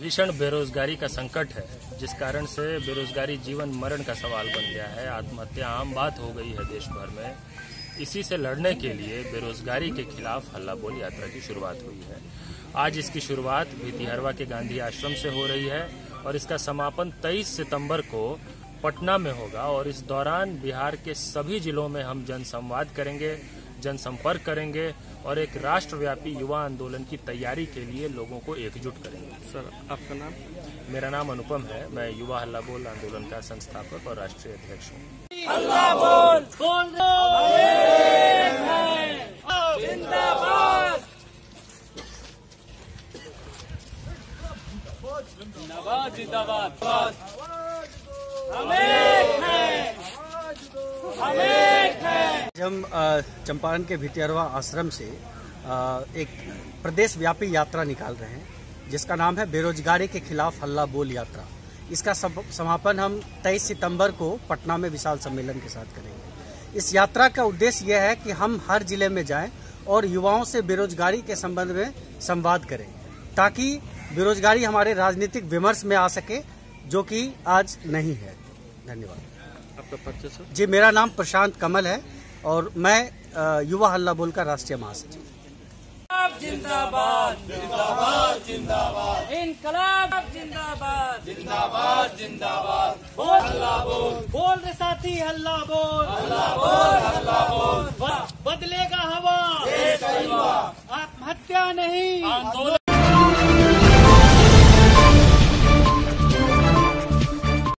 भीषण बेरोजगारी का संकट है, जिस कारण से बेरोजगारी जीवन मरण का सवाल बन गया है। आत्महत्या आम बात हो गई है देश भर में। इसी से लड़ने के लिए बेरोजगारी के खिलाफ हल्ला बोल यात्रा की शुरुआत हुई है। आज इसकी शुरुआत भितिहरवा के गांधी आश्रम से हो रही है और इसका समापन 23 सितंबर को पटना में होगा। और इस दौरान बिहार के सभी जिलों में हम जनसंवाद करेंगे, जनसंपर्क करेंगे और एक राष्ट्रव्यापी युवा आंदोलन की तैयारी के लिए लोगों को एकजुट करेंगे। सर, आपका नाम? मेरा नाम अनुपम है। मैं युवा हल्ला बोल आंदोलन का संस्थापक और राष्ट्रीय अध्यक्ष हूँ। हल्ला बोल जिंदाबाद जिंदाबाद जिंदाबाद हम चंपारण के भितिहरवा आश्रम से एक प्रदेश व्यापी यात्रा निकाल रहे हैं, जिसका नाम है बेरोजगारी के खिलाफ हल्ला बोल यात्रा। इसका समापन हम 23 सितंबर को पटना में विशाल सम्मेलन के साथ करेंगे। इस यात्रा का उद्देश्य यह है कि हम हर जिले में जाएं और युवाओं से बेरोजगारी के संबंध में संवाद करें, ताकि बेरोजगारी हमारे राजनीतिक विमर्श में आ सके, जो कि आज नहीं है। धन्यवाद। आपका परिचय सर? जी, मेरा नाम प्रशांत कमल है और मैं युवा हल्ला बोल का राष्ट्रीय महासचिव। जिंदाबाद जिंदाबाद जिंदाबाद इनकलाब जिंदाबाद जिंदाबाद जिंदाबाद बोल हल्ला बोल रे साथी हल्ला बोल हल्ला बोल बदलेगा हवा, आत्महत्या नहीं, आंदोलन।